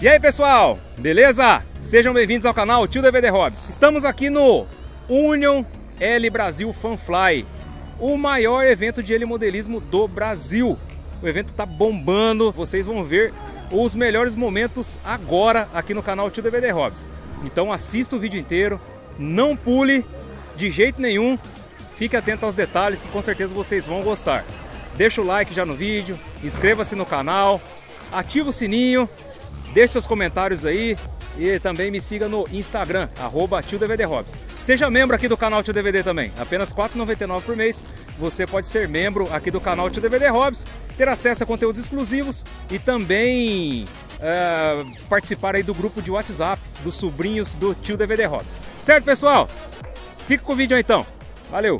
E aí pessoal, beleza? Sejam bem-vindos ao canal Tio DVD Hobbies. Estamos aqui no Union L Brasil Fanfly, o maior evento de helimodelismo do Brasil. O evento tá bombando, vocês vão ver os melhores momentos agora aqui no canal Tio DVD Hobbies. Então assista o vídeo inteiro, não pule de jeito nenhum, fique atento aos detalhes que com certeza vocês vão gostar. Deixa o like já no vídeo, inscreva-se no canal, ativa o sininho, deixe seus comentários aí e também me siga no Instagram, @TioDVDHobbies. Seja membro aqui do canal Tio DVD também, apenas R$ 4,99 por mês. Você pode ser membro aqui do canal Tio DVD Hobbies, ter acesso a conteúdos exclusivos e também participar aí do grupo de WhatsApp dos sobrinhos do Tio DVD Hobbies. Certo, pessoal? Fica com o vídeo aí, então. Valeu!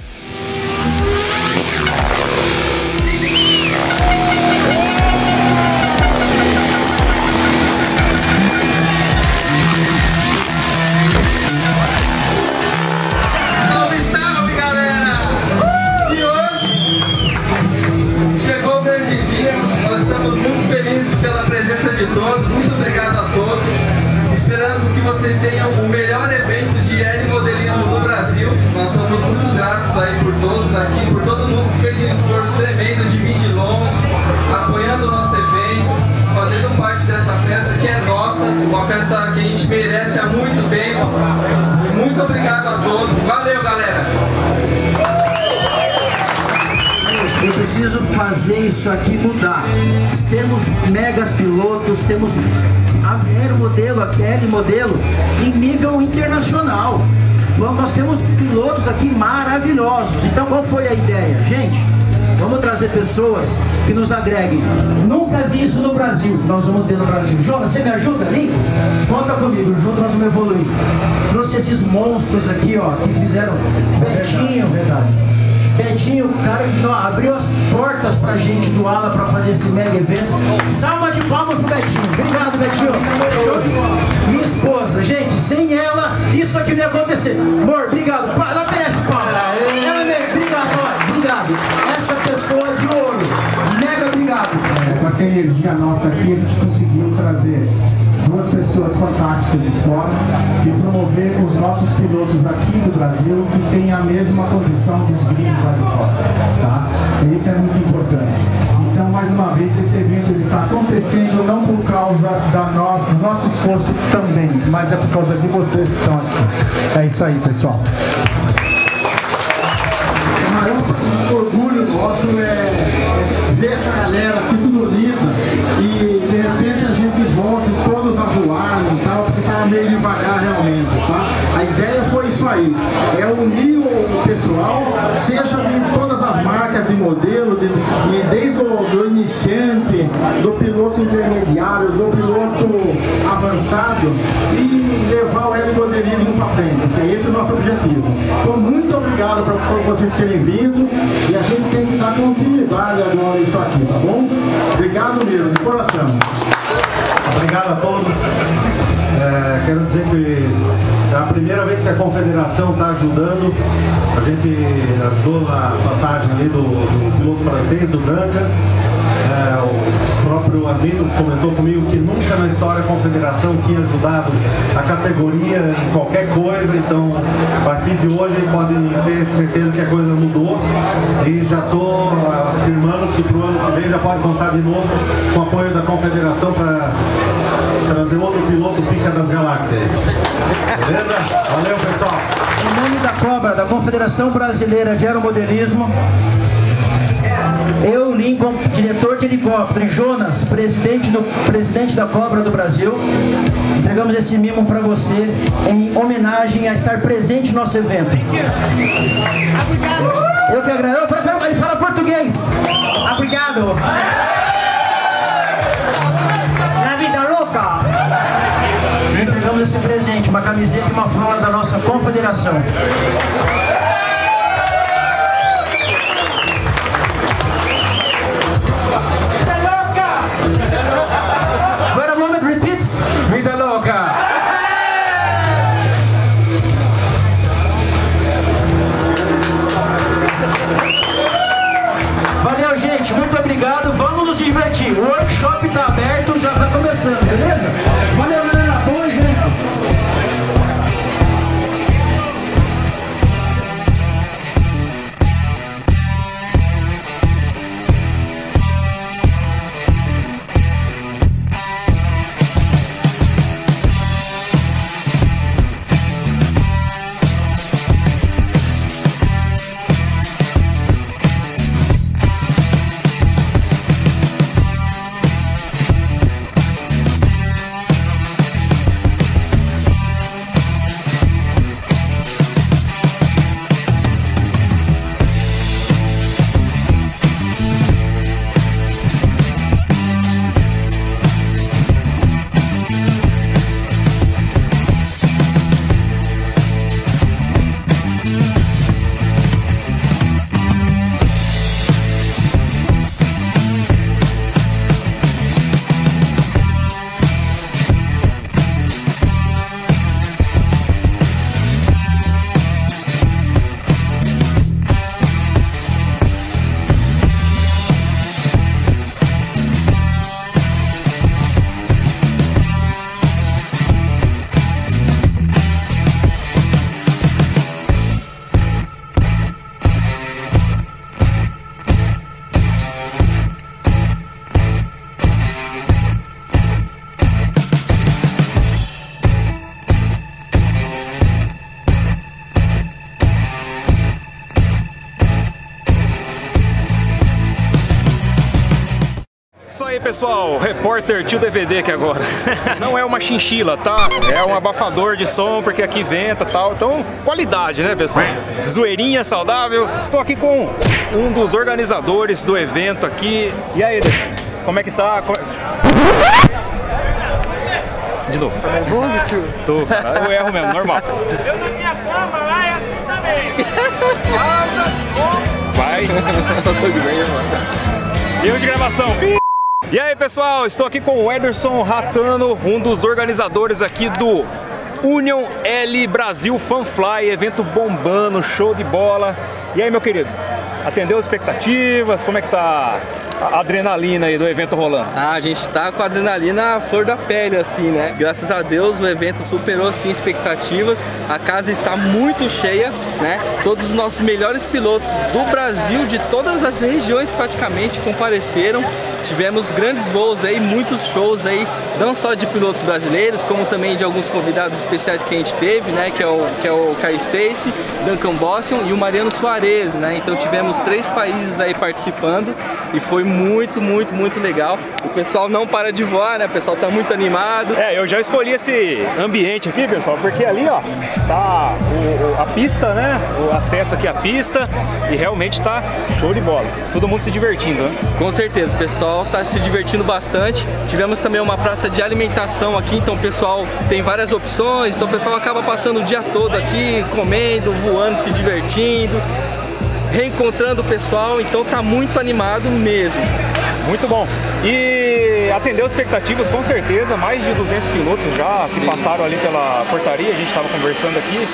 De todos, muito obrigado a todos. Esperamos que vocês tenham o melhor evento de helimodelismo do Brasil. Nós somos muito gratos aí por todos aqui, por todo mundo que fez um esforço tremendo de vir de longe, apoiando o nosso evento, fazendo parte dessa festa que é nossa, uma festa que a gente merece há muito tempo. E muito obrigado a todos. Valeu, galera! Eu preciso fazer isso aqui mudar. Temos megas pilotos, temos aeromodelo, modelo em nível internacional. Nós temos pilotos aqui maravilhosos. Então qual foi a ideia? Gente, vamos trazer pessoas que nos agreguem. Nunca vi isso no Brasil. Nós vamos ter no Brasil. Jonas, você me ajuda ali? Conta comigo, junto nós vamos evoluir. Trouxe esses monstros aqui, ó, que fizeram Betinho. Verdade. Betinho, o cara que abriu as portas pra gente do Ala pra fazer esse mega evento. Salva de palmas pro Betinho. Obrigado, Betinho. Show de bola. Minha esposa, gente, sem ela, isso aqui não ia acontecer. Amor, obrigado. Ela merece palmas. Ela merece. Obrigado, ó. Obrigado. Essa pessoa de ouro. Mega obrigado. Com essa energia nossa aqui, a gente conseguiu trazer duas pessoas fantásticas de fora e promover os nossos pilotos aqui do Brasil que têm a mesma condição dos gringos lá de fora, tá? E isso é muito importante. Então, mais uma vez, esse evento está acontecendo não por causa do nosso esforço também, mas é por causa de vocês que estão aqui. É isso aí, pessoal. O maior orgulho nosso é ver essa galera aqui tudo linda e de repente a gente volta e todos a voar e tal, porque estava meio devagar realmente, tá? A ideia foi isso aí, é unir o pessoal, seja de todas as marcas de modelo, e desde do iniciante, do piloto intermediário, do piloto avançado, e levar o helimodelismo para frente, que é esse o nosso objetivo. Então, muito obrigado por vocês terem vindo, e a gente tem que dar continuidade agora a isso aqui, tá bom? Obrigado mesmo, de coração. Obrigado a todos. Quero dizer que é a primeira vez que a Confederação está ajudando. A gente ajudou na passagem ali do piloto francês, do Branca. O próprio Arbino comentou comigo que nunca na história a Confederação tinha ajudado a categoria em qualquer coisa. Então, a partir de hoje, podem ter certeza que a coisa mudou. E já estou afirmando que para o ano que vem já pode contar de novo com o apoio da Confederação para trazer outro piloto pica das galáxias. Beleza? Valeu, pessoal! Em nome da Cobra, da Confederação Brasileira de Aeromodelismo, eu, Lincoln, diretor de helicóptero, e Jonas, presidente da Cobra do Brasil, entregamos esse mimo para você em homenagem a estar presente no nosso evento. Eu que agradeço. Ele fala português. Obrigado. Na vida louca. Entregamos esse presente, uma camiseta e uma flor da nossa confederação. Vida louca! Valeu, gente. Muito obrigado. Vamos nos divertir. O workshop está aberto, já está começando, beleza? aí pessoal, repórter Tio DVD aqui agora. Não é uma chinchila, tá? É um abafador de som, porque aqui venta e tal. Então, qualidade, né pessoal? Zoeirinha saudável. Estou aqui com um dos organizadores do evento aqui. E aí, Ederson, como é que tá? De novo. Tá nervoso, tio? Tô, cara, eu erro mesmo, normal. Eu na minha cama lá é assim também. Vai. Erro de gravação. E aí pessoal, estou aqui com o Ederson Ratano, um dos organizadores aqui do Union L Brasil Fanfly, evento bombando, show de bola. E aí meu querido, atendeu as expectativas? Como é que tá a adrenalina aí do evento rolando? Ah, a gente tá com a adrenalina à flor da pele, assim, né? Graças a Deus o evento superou, assim, expectativas. A casa está muito cheia, né? Todos os nossos melhores pilotos do Brasil, de todas as regiões praticamente, compareceram. Tivemos grandes voos aí, muitos shows aí, não só de pilotos brasileiros, como também de alguns convidados especiais que a gente teve, né? Que é o Kai Stacy, Duncan Boston e o Mariano Soares, né? Então tivemos 3 países aí participando e foi muito legal. O pessoal não para de voar, né? O pessoal tá muito animado. É, eu já escolhi esse ambiente aqui, pessoal, porque ali, ó, tá a pista, né? O acesso aqui à pista e realmente tá show de bola. Todo mundo se divertindo, né? Com certeza, o pessoal tá se divertindo bastante. Tivemos também uma praça de alimentação aqui, então o pessoal tem várias opções, então o pessoal acaba passando o dia todo aqui, comendo, voando, se divertindo, reencontrando o pessoal, então tá muito animado mesmo. Muito bom. E atendeu as expectativas, com certeza. Mais de 200 pilotos já se passaram ali pela portaria, a gente estava conversando aqui.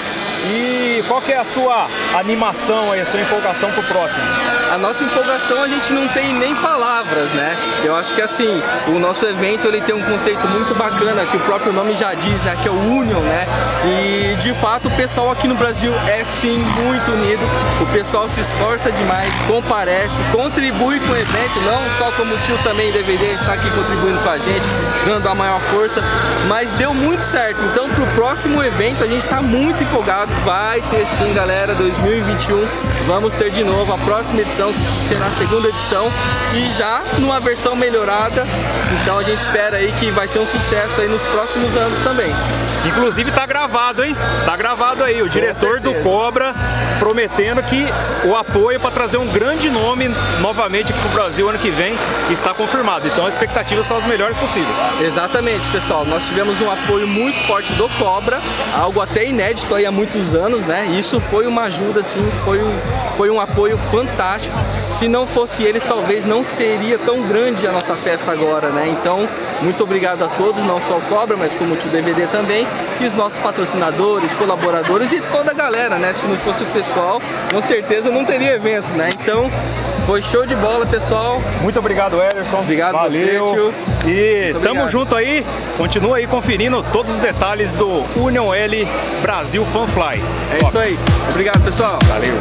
E qual que é a sua animação aí, a sua empolgação pro próximo? A nossa empolgação a gente não tem nem palavras, né? Eu acho que assim, o nosso evento ele tem um conceito muito bacana, que o próprio nome já diz, né? Que é o Union, né? E de fato o pessoal aqui no Brasil é sim muito unido. O pessoal se esforça demais, comparece, contribui com o evento, não só como o tio também DVD está aqui contribuindo com a gente, dando a maior força, mas deu muito certo. Então pro próximo evento a gente está muito empolgado. Vai ter sim, galera, 2021, vamos ter de novo a próxima edição, será a segunda edição e já numa versão melhorada, então a gente espera aí que vai ser um sucesso aí nos próximos anos também. Inclusive tá gravado, hein? Tá gravado aí, o diretor do Cobra prometendo que o apoio para trazer um grande nome novamente aqui pro Brasil ano que vem está confirmado, então as expectativas são as melhores possíveis. Exatamente, pessoal, nós tivemos um apoio muito forte do Cobra, algo até inédito aí há muitos anos, né? Isso foi uma ajuda, assim, foi um apoio fantástico. Se não fosse eles, talvez não seria tão grande a nossa festa agora, né? Então, muito obrigado a todos, não só o Cobra, mas como o Tio DVD também, e os nossos patrocinadores, colaboradores e toda a galera, né? Se não fosse o pessoal, com certeza não teria evento, né? Então, foi show de bola, pessoal. Muito obrigado, Ederson. Obrigado, valeu. Você, tio. E tamo junto aí. Continua aí conferindo todos os detalhes do Union L Brasil Fanfly. É isso aí. Obrigado, pessoal. Valeu.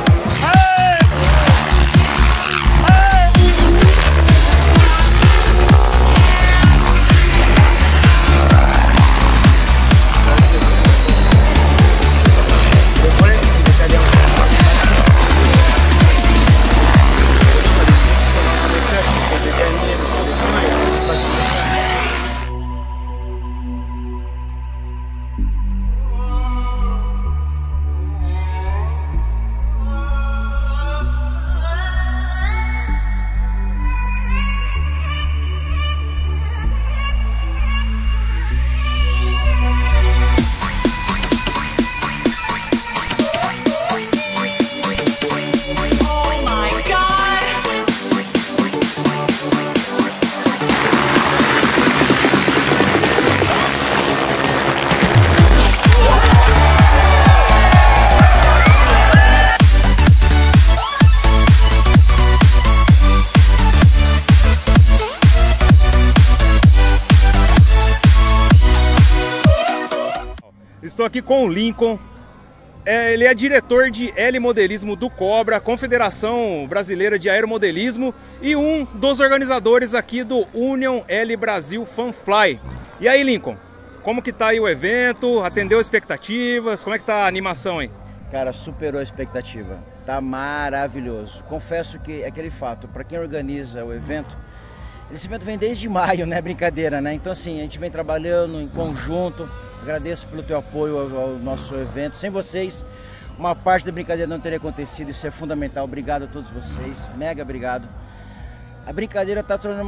Estou aqui com o Lincoln. Ele é diretor de L-Modelismo do Cobra, Confederação Brasileira de Aeromodelismo, e um dos organizadores aqui do Union L Brasil Fanfly. E aí, Lincoln, como que tá aí o evento? Atendeu expectativas? Como é que tá a animação aí? Cara, superou a expectativa. Tá maravilhoso. Confesso que é aquele fato, para quem organiza o evento, Esse evento vem desde maio, né? Brincadeira, né? Então assim, a gente vem trabalhando em conjunto. Agradeço pelo teu apoio ao nosso evento. Sem vocês, uma parte da brincadeira não teria acontecido. Isso é fundamental. Obrigado a todos vocês. Mega obrigado. A brincadeira está tornando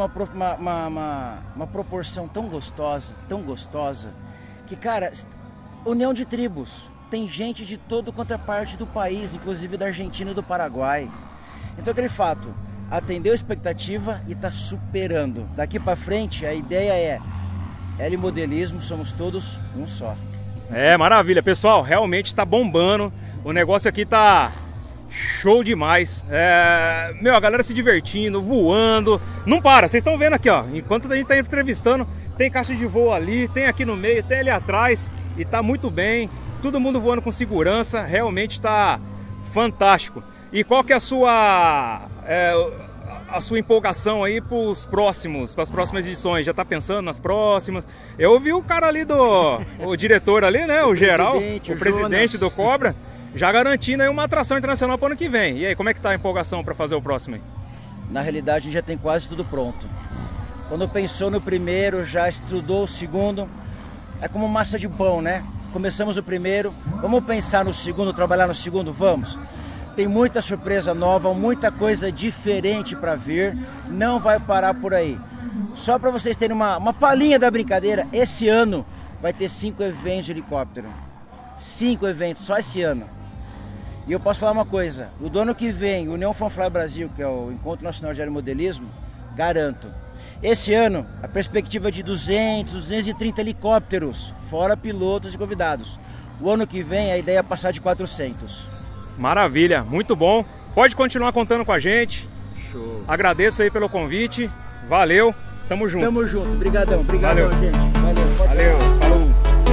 uma proporção tão gostosa, que, cara, união de tribos. Tem gente de todo quanto é parte do país, inclusive da Argentina e do Paraguai. Então aquele fato, atendeu a expectativa e está superando. Daqui para frente, a ideia é L Modelismo, somos todos um só. É, maravilha, pessoal, realmente está bombando, o negócio aqui tá show demais. A galera se divertindo, voando, não para, vocês estão vendo aqui, ó, enquanto a gente tá entrevistando, tem caixa de voo ali, tem aqui no meio, tem ali atrás, e tá muito bem, todo mundo voando com segurança, realmente tá fantástico. E qual que é a sua empolgação aí para as próximas edições? Já está pensando nas próximas? Eu vi o cara ali o diretor ali, né? O geral, o presidente do Cobra, já garantindo aí uma atração internacional para o ano que vem. E aí, como é que tá a empolgação para fazer o próximo aí? Na realidade, a gente já tem quase tudo pronto. Quando pensou no primeiro, já estudou o segundo. É como massa de pão, né? Começamos o primeiro, vamos pensar no segundo, trabalhar no segundo? Vamos! Tem muita surpresa nova, muita coisa diferente para vir, não vai parar por aí. Só para vocês terem uma palhinha da brincadeira, esse ano vai ter 5 eventos de helicóptero. 5 eventos, só esse ano. E eu posso falar uma coisa, o do ano que vem, o União Fanfly Brasil, que é o Encontro Nacional de Aeromodelismo, garanto. Esse ano, a perspectiva é de 200, 230 helicópteros, fora pilotos e convidados. O ano que vem, a ideia é passar de 400. Maravilha, muito bom. Pode continuar contando com a gente. Show. Agradeço aí pelo convite. Valeu, tamo junto. Tamo junto, obrigadão, gente. Valeu, falou.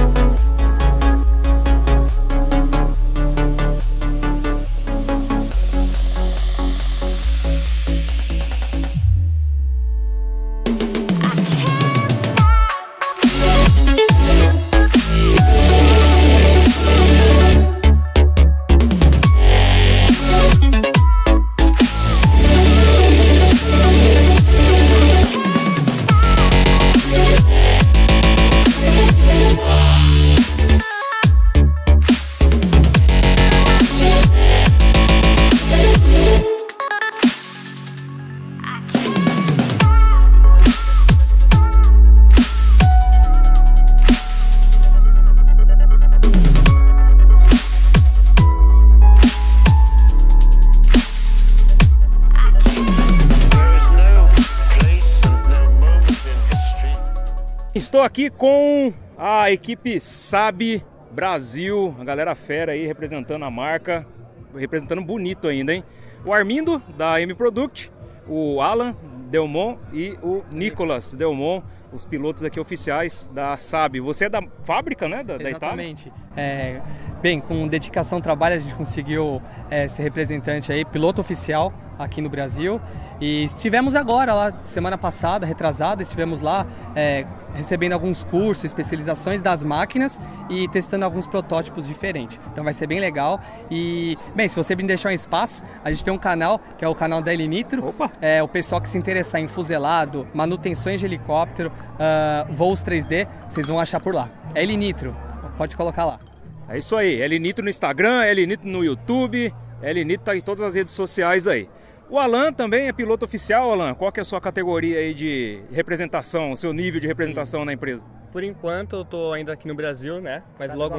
Estou aqui com a equipe Saab Brasil, a galera fera aí representando a marca, representando bonito ainda, hein? O Armindo da M Product, o Alan Delmont e o Nicolas Delmont, os pilotos aqui oficiais da Saab. Você é da fábrica, né? Da Itália? Exatamente. Bem, com dedicação ao trabalho a gente conseguiu ser representante aí, piloto oficial aqui no Brasil. E estivemos agora lá, semana passada, retrasada, estivemos lá recebendo alguns cursos, especializações das máquinas e testando alguns protótipos diferentes. Então vai ser bem legal. E, bem, se você me deixar um espaço, a gente tem um canal, que é o canal da L Nitro. Opa. O pessoal que se interessar em fuselado, manutenções de helicóptero, voos 3D, vocês vão achar por lá. L Nitro, pode colocar lá. É isso aí, L Nitro no Instagram, L Nitro no YouTube, L Nitro tá em todas as redes sociais aí. O Alan também é piloto oficial, Alan. Qual que é a sua categoria aí de representação, o seu nível de representação na empresa? Por enquanto eu tô ainda aqui no Brasil, né? Mas logo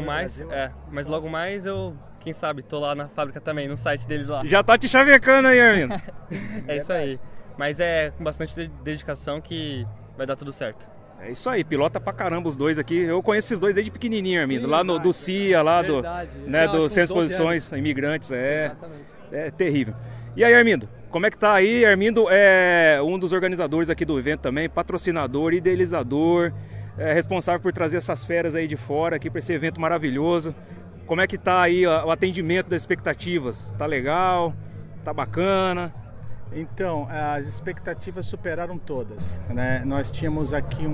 mais eu, quem sabe, tô lá na fábrica também, no site deles lá. Já tá te chavecando aí, Armindo. É isso aí. Mas é com bastante dedicação que vai dar tudo certo. É isso aí, pilota pra caramba os dois aqui. Eu conheço esses dois desde pequenininho, Armindo. Lá do CIA, lá verdade. do Centro de Exposições Imigrantes. É terrível. E aí, Armindo, como é que tá aí? Armindo é um dos organizadores aqui do evento também, patrocinador, idealizador, responsável por trazer essas feras aí de fora aqui para esse evento maravilhoso. Como é que tá aí o atendimento das expectativas? Tá legal? Tá bacana? Então, as expectativas superaram todas, né? Nós tínhamos aqui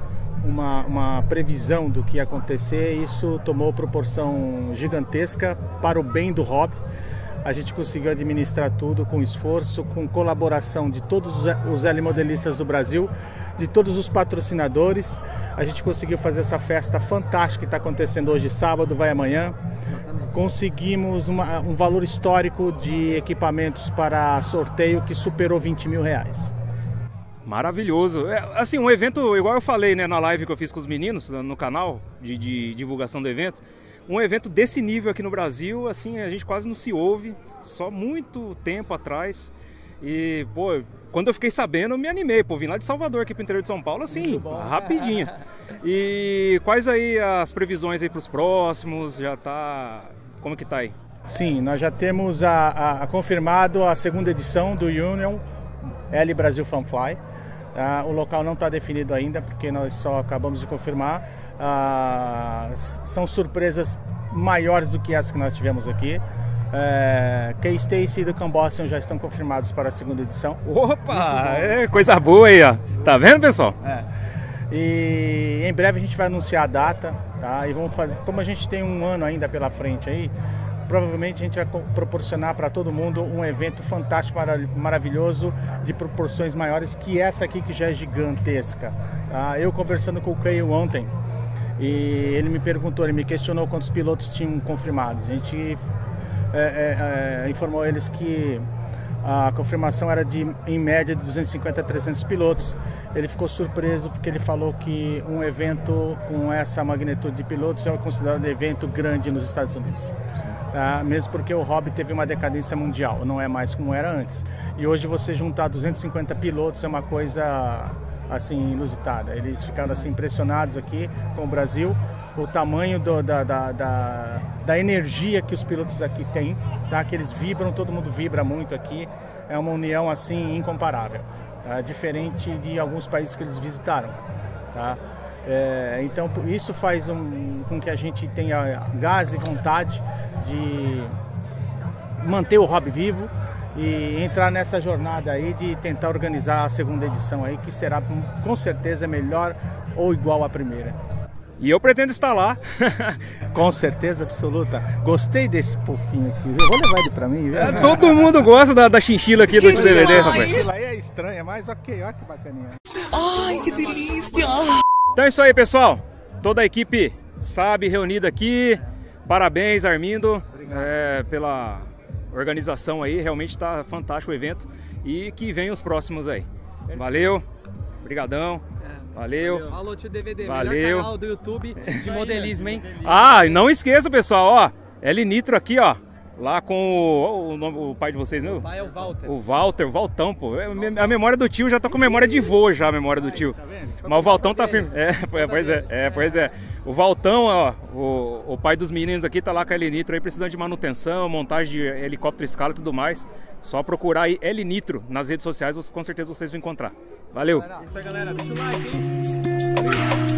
uma previsão do que ia acontecer e isso tomou proporção gigantesca para o bem do hobby. A gente conseguiu administrar tudo com esforço, com colaboração de todos os L-modelistas do Brasil, de todos os patrocinadores. A gente conseguiu fazer essa festa fantástica que está acontecendo hoje, sábado, vai amanhã. Conseguimos um valor histórico de equipamentos para sorteio que superou R$20 mil. Maravilhoso. Assim, um evento, igual eu falei, né, na live que eu fiz com os meninos no canal de divulgação do evento, um evento desse nível aqui no Brasil, assim, a gente quase não se ouve, só muito tempo atrás. E, pô, quando eu fiquei sabendo, eu me animei, pô, vim lá de Salvador aqui pro interior de São Paulo, assim, rapidinho. E quais aí as previsões aí pros próximos? Já tá... Como que tá aí? Sim, nós já temos confirmado a segunda edição do Union L Brasil Fanfly. O local não está definido ainda, porque nós só acabamos de confirmar. São surpresas maiores do que as que nós tivemos aqui. K-Stacy e do Cambócian já estão confirmados para a segunda edição. Opa, coisa boa aí, ó. Tá vendo, pessoal? E em breve a gente vai anunciar a data, tá? E vamos fazer, como a gente tem um ano ainda pela frente aí, provavelmente a gente vai proporcionar para todo mundo um evento fantástico, maravilhoso, de proporções maiores que essa aqui, que já é gigantesca. Eu conversando com o Caio ontem, e ele me perguntou, ele me questionou quantos pilotos tinham confirmados. A gente informou eles que a confirmação era em média de 250 a 300 pilotos. Ele ficou surpreso porque ele falou que um evento com essa magnitude de pilotos é considerado um evento grande nos Estados Unidos. Mesmo porque o hobby teve uma decadência mundial, não é mais como era antes. E hoje você juntar 250 pilotos é uma coisa assim inusitada. Eles ficaram assim impressionados aqui com o Brasil, o tamanho da energia que os pilotos aqui têm, tá? Que eles vibram, todo mundo vibra muito aqui. É uma união assim incomparável, tá? Diferente de alguns países que eles visitaram, tá? Então isso faz com que a gente tenha gás e vontade de manter o hobby vivo e entrar nessa jornada aí de tentar organizar a segunda edição aí, que será com certeza melhor ou igual à primeira. E eu pretendo estar lá. Com certeza absoluta. Gostei desse fofinho aqui. Eu vou levar ele pra mim. Todo mundo gosta da chinchila aqui do CVD, rapaz. Isso aí é estranha, mas ok, olha que bacaninha. Ai, que delícia! Então é isso aí, pessoal. Toda a equipe sabe reunida aqui. Parabéns, Armindo, pela organização aí. Realmente está fantástico o evento. E que venham os próximos aí. Valeu. Obrigadão. Valeu. Alô, tio DVD. Valeu. Melhor canal do YouTube de modelismo, hein? E não esqueça, pessoal, ó. L Nitro aqui, ó. Lá com o pai de vocês, meu? O pai é o Walter. O Valtão, pô. A memória do tio já tá com memória de vô já, a memória do tio. Mas o Valtão tá firme. Pois é. O Valtão, ó, o pai dos meninos aqui tá lá com a L Nitro aí, precisando de manutenção, montagem de helicóptero escala e tudo mais. Só procurar aí L Nitro nas redes sociais, com certeza vocês vão encontrar. Valeu! Isso aí, galera. Deixa o like, hein?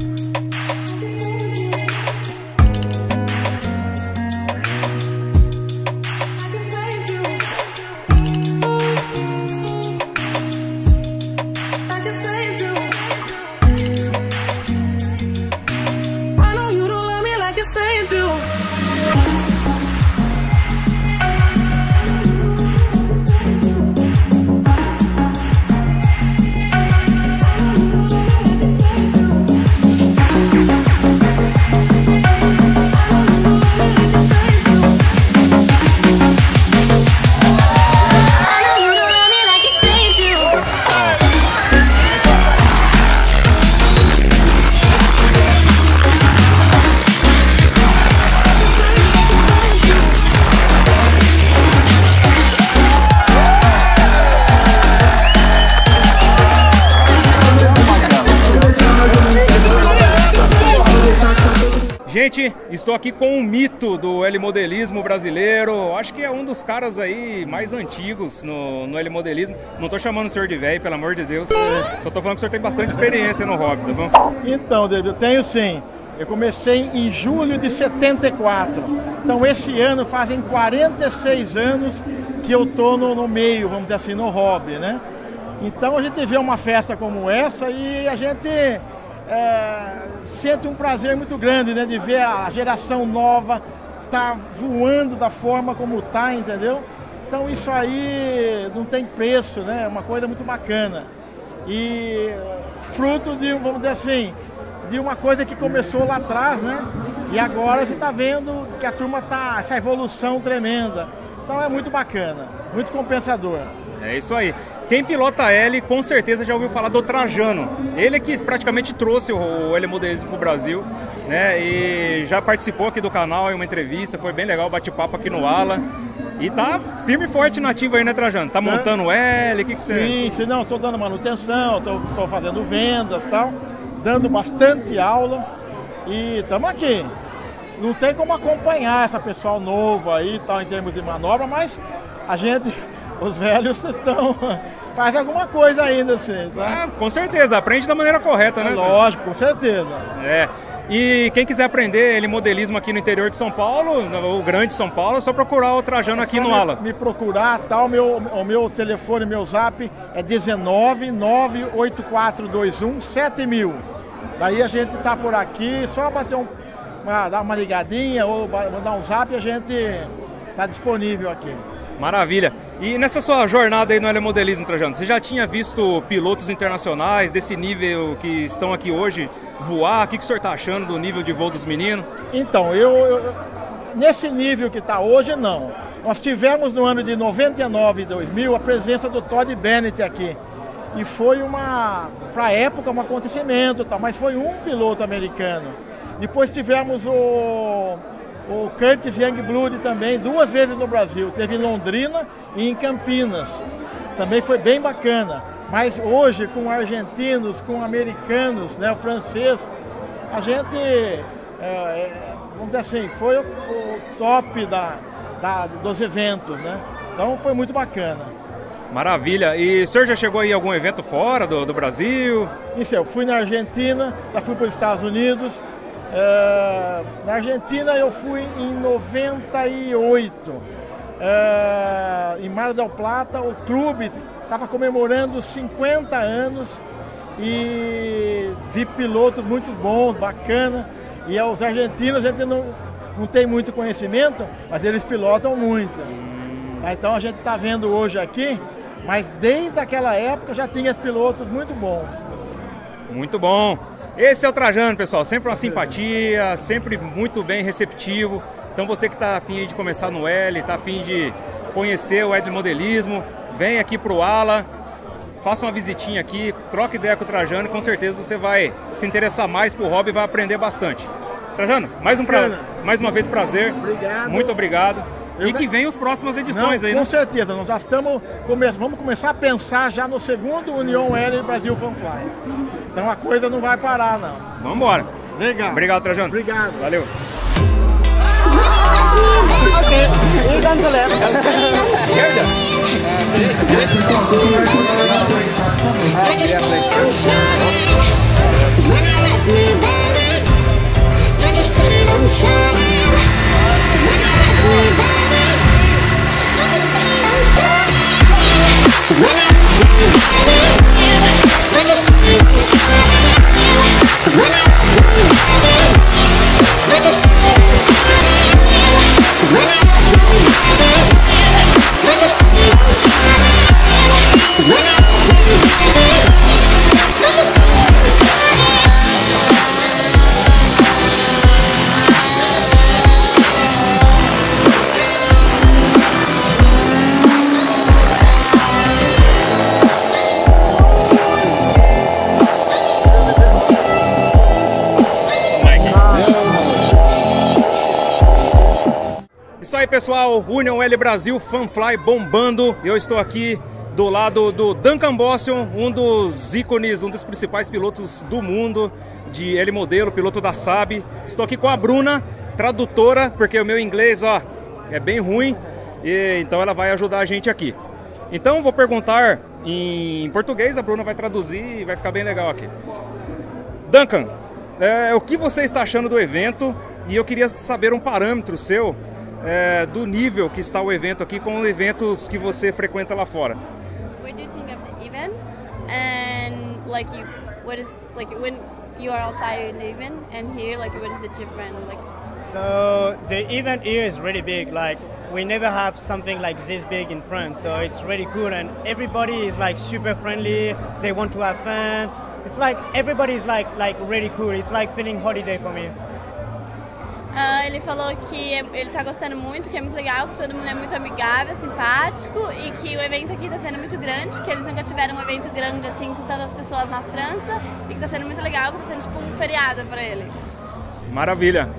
Gente, estou aqui com um mito do L-modelismo brasileiro. Acho que é um dos caras aí mais antigos no L-modelismo. Não tô chamando o senhor de velho, pelo amor de Deus. Só tô falando que o senhor tem bastante experiência no hobby, tá bom? Então, David, eu tenho sim. Eu comecei em julho de 74. Então, esse ano fazem 46 anos que eu tô no meio, vamos dizer assim, no hobby, né? Então, a gente vê uma festa como essa e a gente sente um prazer muito grande, né, de ver a geração nova tá voando da forma como tá, entendeu? Então isso aí não tem preço, né? É uma coisa muito bacana. E fruto de, vamos dizer assim, de uma coisa que começou lá atrás, né? E agora você está vendo que a turma tá, essa evolução tremenda. Então é muito bacana, muito compensador. É isso aí. Quem pilota L com certeza já ouviu falar do Trajano. Ele é que praticamente trouxe o L modelismo para o Brasil, né? E já participou aqui do canal em uma entrevista, foi bem legal, bate-papo aqui no Ala. E tá firme e forte nativo aí, né, Trajano? Tá montando o L, o que você... Sim, não, tô dando manutenção, tô fazendo vendas e tal, dando bastante aula e estamos aqui. Não tem como acompanhar essa pessoal novo aí e tal, em termos de manobra, mas a gente, os velhos estão... faz alguma coisa ainda, assim, tá? Com certeza, aprende da maneira correta, né? Lógico, com certeza. E quem quiser aprender ele modelismo aqui no interior de São Paulo, o grande São Paulo, é só procurar o Trajano aqui no Ala. Me procurar, tá? O meu telefone, meu zap é 19-98421-7000. Daí a gente tá por aqui, só bater dar uma ligadinha ou mandar um zap e a gente tá disponível aqui. Maravilha. E nessa sua jornada aí no heliimodelismo, Trajano, você já tinha visto pilotos internacionais desse nível que estão aqui hoje voar? O que o senhor está achando do nível de voo dos meninos? Então, eu nesse nível que está hoje, não. Nós tivemos no ano de 99 e 2000 a presença do Todd Bennett aqui. E foi para a época, um acontecimento, tá? Mas foi um piloto americano. Depois tivemos o Curtis Youngblood também, 2 vezes no Brasil. Teve em Londrina e em Campinas. Também foi bem bacana. Mas hoje, com argentinos, com americanos, né, o francês, a gente, vamos dizer assim, foi o top dos eventos, né? Então foi muito bacana. Maravilha. E o senhor já chegou aí a algum evento fora do Brasil? Isso, eu fui na Argentina, já fui para os Estados Unidos. Na Argentina eu fui em 98, em Mar del Plata. O clube estava comemorando 50 anos e vi pilotos muito bons, bacana. E os argentinos a gente não tem muito conhecimento, mas eles pilotam muito. Então a gente está vendo hoje aqui, mas desde aquela época já tinha pilotos muito bons. Muito bom. Esse é o Trajano, pessoal, sempre uma simpatia, sempre muito bem receptivo. Então você que está afim de começar no L, está afim de conhecer o heliimodelismo, vem aqui para o Ala, faça uma visitinha aqui, troca ideia com o Trajano e com certeza você vai se interessar mais por hobby e vai aprender bastante. Trajano, mais uma vez prazer. Obrigado. Muito obrigado. E que venham as próximas edições aí, né? Com certeza, nós já estamos vamos começar a pensar já no segundo União L Brasil Fanfly. Então a coisa não vai parar, não. Vamos embora. Legal. Obrigado, Trajano. Obrigado. Valeu. Ok, we're going to left. Esquerda. Isso aí, pessoal, União L Brasil Fanfly bombando. Eu estou aqui do lado do Duncan Boston, um dos ícones, um dos principais pilotos do mundo de L modelo, piloto da Saab. Estou aqui com a Bruna, tradutora, porque o meu inglês, ó, é bem ruim, e então ela vai ajudar a gente aqui. Então vou perguntar em português, a Bruna vai traduzir e vai ficar bem legal aqui. Duncan, o que você está achando do evento? E eu queria saber um parâmetro seu do nível que está o evento aqui com eventos que você frequenta lá fora. What do you think of the event? And what is when you are outside in the event and here, what is the different So the event here is really big. Like we never have something like this big in France, so it's really cool. And everybody is like super friendly. They want to have fun. It's like everybody is like really cool. It's like feeling holiday for me. Ele falou que ele tá gostando muito, que é muito legal, que todo mundo é muito amigável, simpático e que o evento aqui tá sendo muito grande, que eles nunca tiveram um evento grande assim com tantas pessoas na França e que tá sendo muito legal, que tá sendo tipo um feriado para eles. Maravilha.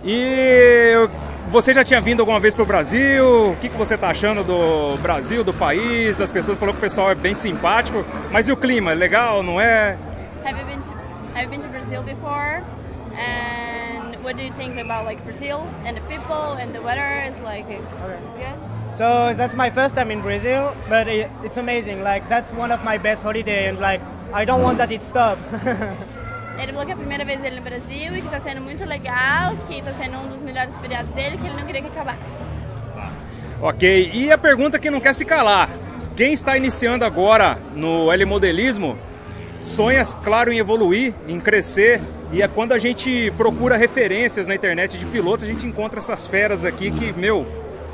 E você já tinha vindo alguma vez pro Brasil? O que você tá achando do Brasil, do país? As pessoas falaram que o pessoal é bem simpático, mas e o clima? É legal, não é? Have you been to Brazil before? And what do you think about like Brazil and the people and the weather? Is like it's good. So that's my first time in Brazil, but it's amazing. Like that's one of my best holiday, and like I don't want that it stop. Ele falou que é a primeira vez dele no Brasil e que tá sendo muito legal, que tá sendo um dos melhores feriados dele, que ele não queria que acabasse. Ok, e a pergunta que não quer se calar: quem está iniciando agora no L-modelismo sonha, claro, em evoluir, em crescer, e é quando a gente procura referências na internet de pilotos, a gente encontra essas feras aqui que, meu,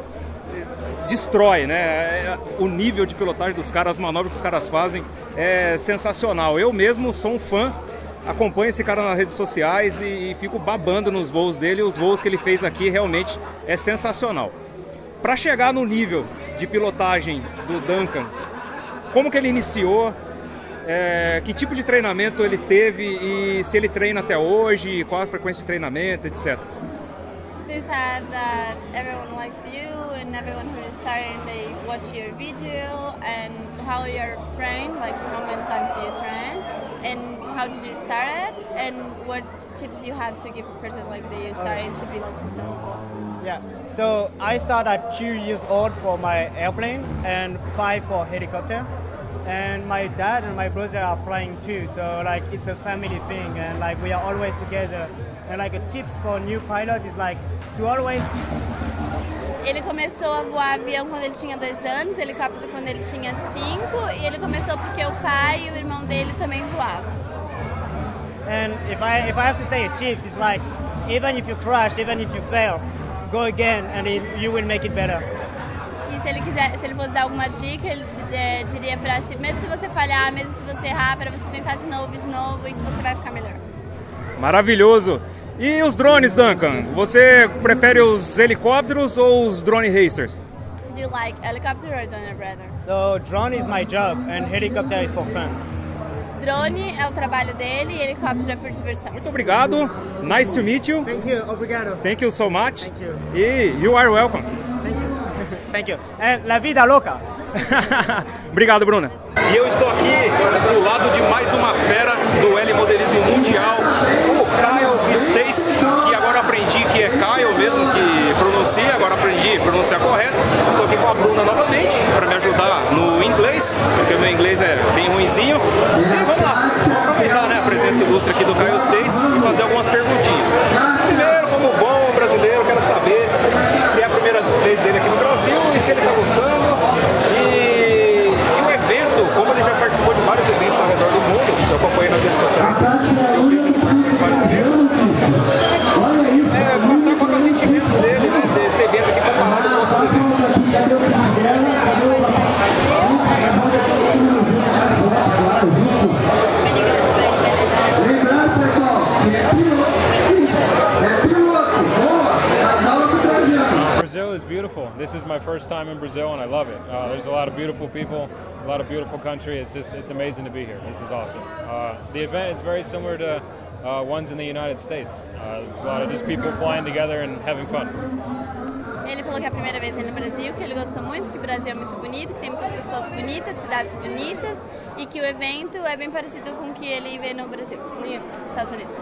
destrói, né? O nível de pilotagem dos caras, as manobras que os caras fazem é sensacional. Eu mesmo sou um fã, acompanho esse cara nas redes sociais e fico babando nos voos dele. Os voos que ele fez aqui realmente é sensacional. Para chegar no nível de pilotagem do Duncan, como que ele iniciou? Que tipo de treinamento ele teve e se ele treina até hoje, qual a frequência de treinamento, etc. You said that everyone likes you and everyone who is starting, they watch your video and how you're trained, like how many times do you train and how did you start it and what tips you have to give a person like that you're starting to be like successful. Yeah, so I started at 2 years old for my airplane and 5 for helicopter. And my dad and my brother are flying too, so like it's a family thing and like we are always together. And like a tips for new pilot is like to always... Ele começou a voar avião quando ele tinha 2 anos, helicóptero quando ele tinha 5 e ele começou porque o pai e o irmão dele também voavam. And if I have to say a tips, it's like even if you crash, even if you fail, go again and you will make it better. E se ele fosse dar alguma dica, ele diria pra si, mesmo se você falhar, mesmo se você errar, para você tentar de novo e que você vai ficar melhor. Maravilhoso! E os drones, Duncan? Você prefere os helicópteros ou os drone racers? Do you like helicopter or drone rather? So drone is my job and helicopter is for fun. Drone é o trabalho dele e helicóptero é por diversão. Muito obrigado. Nice to meet you. Thank you. Obrigado. Thank you so much. Thank you. E you are welcome. Thank you. Thank you. And la vida louca. Obrigado, Bruna. E eu estou aqui do lado de mais uma fera do L-modelismo mundial, o Kyle Stace, que agora aprendi que é Kyle mesmo que pronuncia, agora aprendi a pronunciar correto. Estou aqui com a Bruna novamente para me ajudar no inglês, porque o meu inglês é bem ruinzinho. E vamos lá, vamos aproveitar, né, a presença ilustre aqui do Kyle Stace e fazer algumas perguntinhas. Primeiro, como bom brasileiro, eu quero saber se é a primeira vez dele aqui no Brasil e se ele está gostando. E o evento, como ele já participou de vários eventos ao redor do mundo, eu acompanhei nas redes sociais, passar qual é o sentimento dele, né, desse evento aqui comparado com outros eventos. Lembrando, pessoal, que é piloto. Brazil is beautiful. This is my first time in Brazil and I love it. There's a lot of beautiful people, a lot of beautiful country. It's amazing to be here. This is awesome. The event is very similar to ones in the United States. There's a lot of just people flying together and having fun. Ele falou que é a primeira vez no Brasil, que ele gostou muito, que o Brasil é muito bonito, que tem muitas pessoas bonitas, cidades bonitas e que o evento é bem parecido com o que ele vê no Brasil, nos Estados Unidos.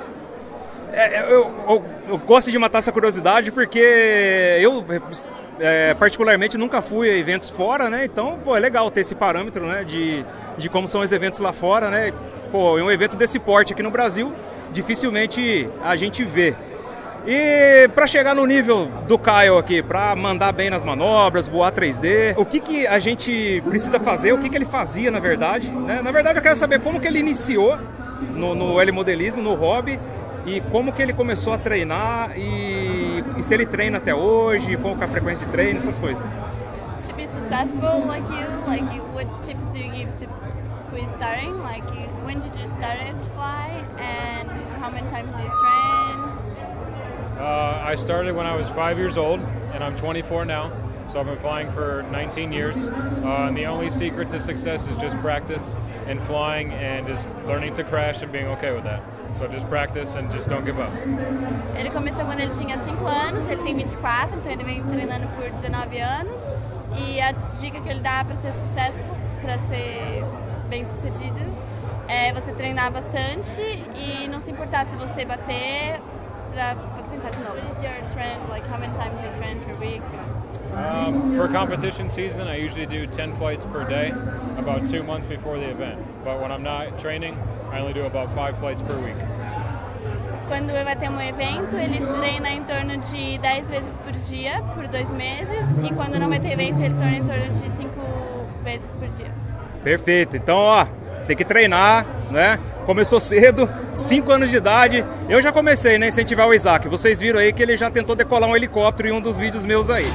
Eu gosto de matar essa curiosidade porque eu particularmente nunca fui a eventos fora, né? Então, pô, é legal ter esse parâmetro, né, de como são os eventos lá fora, né? Pô, um evento desse porte aqui no Brasil, dificilmente a gente vê. E para chegar no nível do Kyle aqui, para mandar bem nas manobras, voar 3D, o que a gente precisa fazer, o que ele fazia na verdade, né? Na verdade eu quero saber como que ele iniciou no L-modelismo, no hobby, e como que ele começou a treinar e se ele treina até hoje, qual que é a frequência de treino, essas coisas. To be successful like you, what tips do you give to who is starting? When did you start to fly, and how many times do you train? I started when I was 5 years old, and I'm 24 now. So I've been flying for 19 years, and the only secret to success is just practice and flying and just learning to crash and being okay with that. So just practice and just don't give up. Ele começou quando ele tinha 5 anos, ele tem 24, então ele vem treinando por 19 anos. E a dica que ele dá para ser sucesso, para ser bem sucedido, é você treinar bastante e não se importar se você bater para tentar de novo. What is your trend? How many times you train per week? For competition season, I usually do 10 flights per day, about 2 months before the event. But when I'm not training, I only do about 5 flights per week. Quando vai ter evento, ele treina em torno de 10 vezes por dia, por 2 meses. E quando não vai ter evento, ele treina em torno de 5 vezes por dia. Perfeito. Então, ó, tem que treinar, né? Começou cedo, 5 anos de idade. Eu já comecei, né, a incentivar o Isaac. Vocês viram aí que ele já tentou decolar um helicóptero em um dos vídeos meus aí.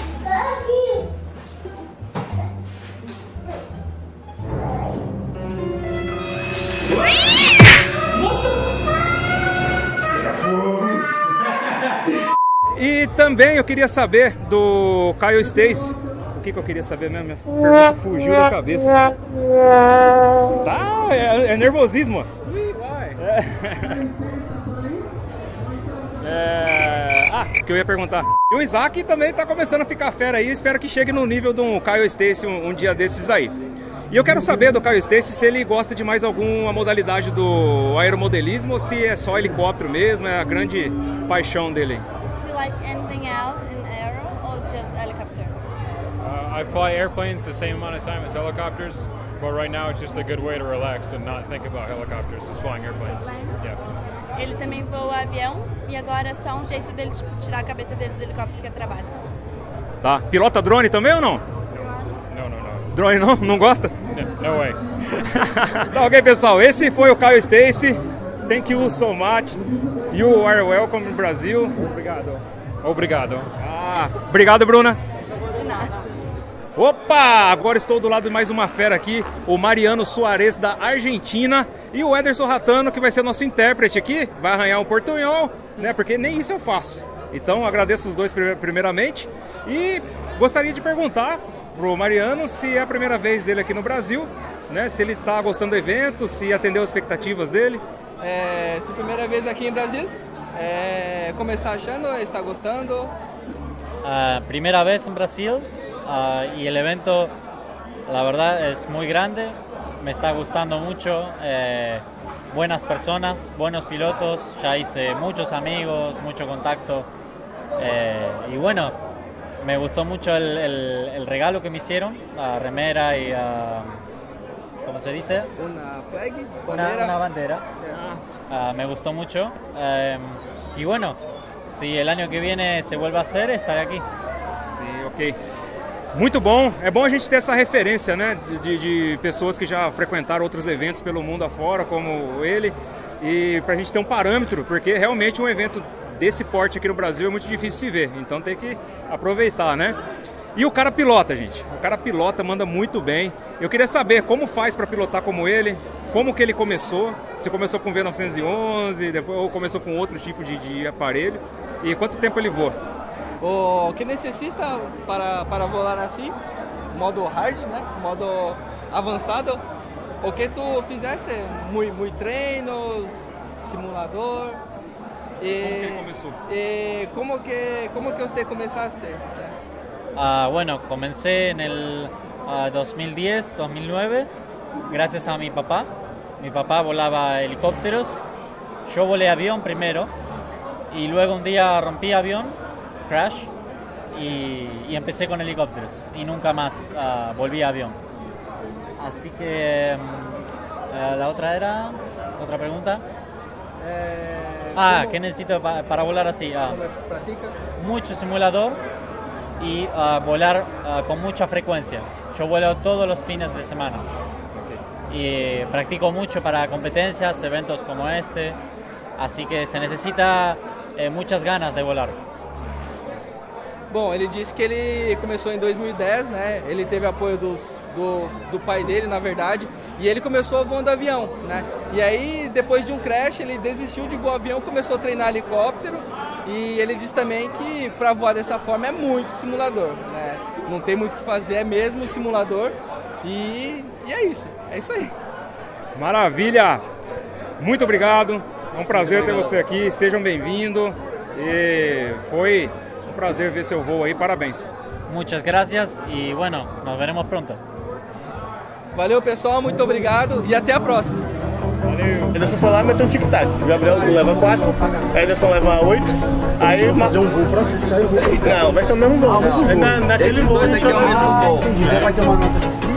E também eu queria saber do Kyle Stacy. O que eu queria saber mesmo? Minha pergunta fugiu da cabeça. Tá, é nervosismo. O que eu ia perguntar. E o Isaac também tá começando a ficar fera aí. Espero que chegue no nível do Kyle Stacy um dia desses aí. E eu quero saber do Kyle Stacy se ele gosta de mais alguma modalidade do aeromodelismo ou se é só helicóptero mesmo, é a grande paixão dele. Do you like anything else in aero or just helicopter? I fly airplanes the same amount of time as helicopters, but right now it's just a good way to relax and not think about helicopters, just flying airplanes. Yeah. Ele também voa avião e agora é só um jeito dele tirar a cabeça dele dos helicópteros que é trabalho. Tá. Pilota drone também ou não? No. Drone não? Não gosta? No way. Tá, ok, pessoal. Esse foi o Kyle Stacy. Thank you so much. You are welcome in Brazil. Obrigado. Obrigado, Bruna. De nada. Opa! Agora estou do lado de mais uma fera aqui, o Mariano Soares da Argentina e o Ederson Ratano, que vai ser nosso intérprete aqui, vai arranhar um portunhol, né? Porque nem isso eu faço. Então agradeço os dois primeiramente e gostaria de perguntar pro Mariano se é a primeira vez dele aqui no Brasil, né? Se ele está gostando do evento, se atendeu as expectativas dele. É sua primeira vez aqui em Brasil? Como está achando? ¿Está gostando? Primera vez en Brasil y el evento, la verdad, es muy grande. Me está gustando mucho. Buenas personas, buenos pilotos. Ya hice muchos amigos, mucho contacto. Y bueno, me gustó mucho el regalo que me hicieron, la remera y ¿cómo se dice? Una flag, una bandera. Me gustó mucho. Y bueno, si el año que viene se vuelve a hacer, estaré aqui. Sim, ok. Muito bom. É bom a gente ter essa referência, né? De pessoas que já frequentaram outros eventos pelo mundo afora, como ele. E pra gente ter um parâmetro, porque realmente um evento desse porte aqui no Brasil é muito difícil se ver. Então tem que aproveitar, né? E o cara pilota, gente. O cara pilota, manda muito bem. Eu queria saber como faz para pilotar como ele, como que ele começou, se começou com V911, depois, ou começou com outro tipo de aparelho, e quanto tempo ele voa. O que necessita para voar assim? Modo hard, né? Modo avançado. O que tu fizeste? Muito treinos, simulador. Como que ele começou? Como que você começaste? Bueno, comencé en el 2010, 2009, gracias a mi papá. Mi papá volaba helicópteros, yo volé avión primero y luego un día rompí avión, crash, y empecé con helicópteros y nunca más volví a avión. Así que la otra era, otra pregunta. ¿Qué necesito para volar así? Mucho simulador y volar con mucha frecuencia. Yo vuelo todos los fines de semana. Y practico mucho para competencias, eventos como este. así que se necesita muchas ganas de volar. Bom, ele disse que ele começou em 2010, né? Ele teve apoio do pai dele, na verdade, e ele começou voando avião, né? E aí, depois de um crash, ele desistiu de voar avião, começou a treinar helicóptero, e ele disse também que para voar dessa forma é muito simulador, né? Não tem muito o que fazer, é mesmo simulador, e é isso aí. Maravilha! Muito obrigado, é um prazer ter você aqui, sejam bem-vindos, e foi um prazer ver seu voo aí, parabéns. Muchas gracias y bueno, nos veremos pronto. Valeu, pessoal, muito obrigado e até a próxima. Valeu. Anderson foi lá e meteu um tic-tac. O Gabriel leva 4, Anderson leva 8. Aí fazer um voo pra fechar e voo. Não, vai ser o mesmo voo. Naquele voo a gente vai o mesmo voo. Vai ter uma nota de frio.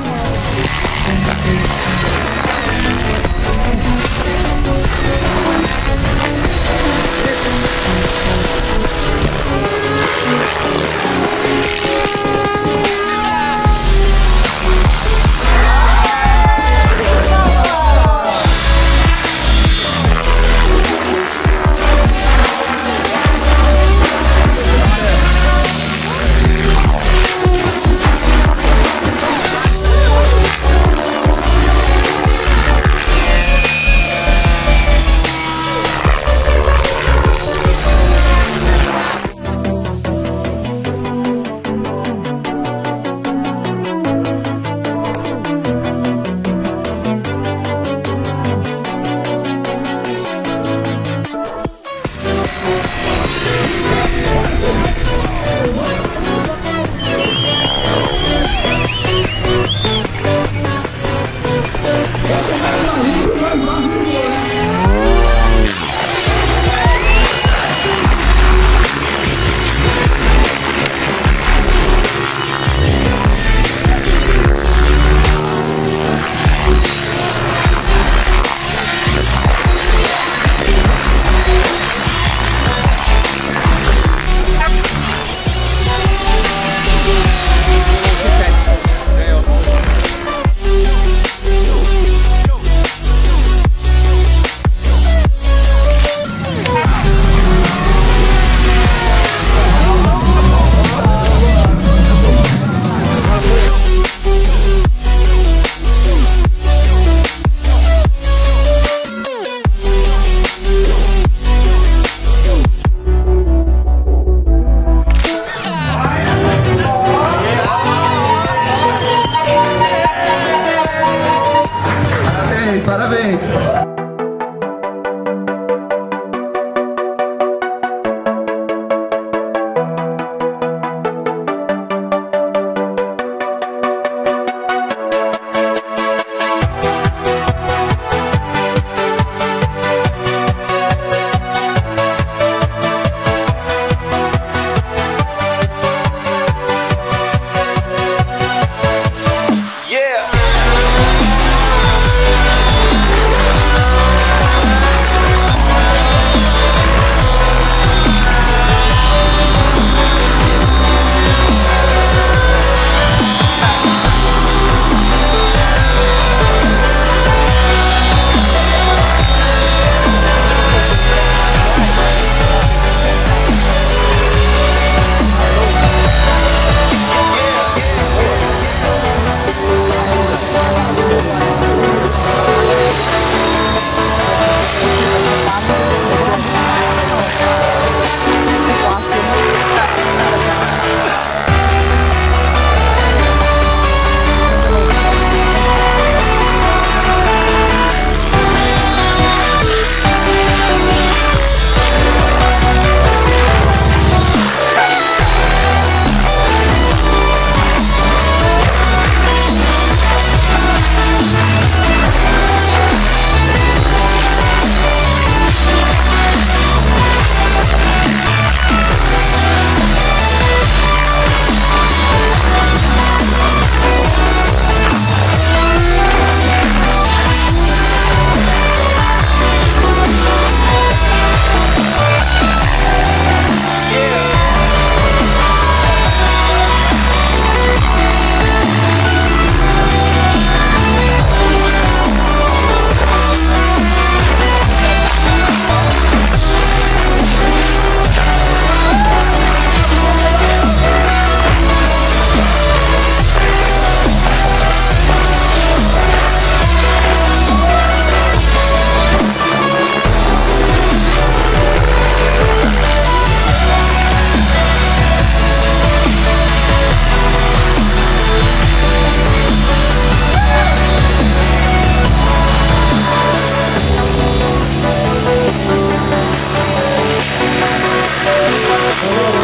Valeu.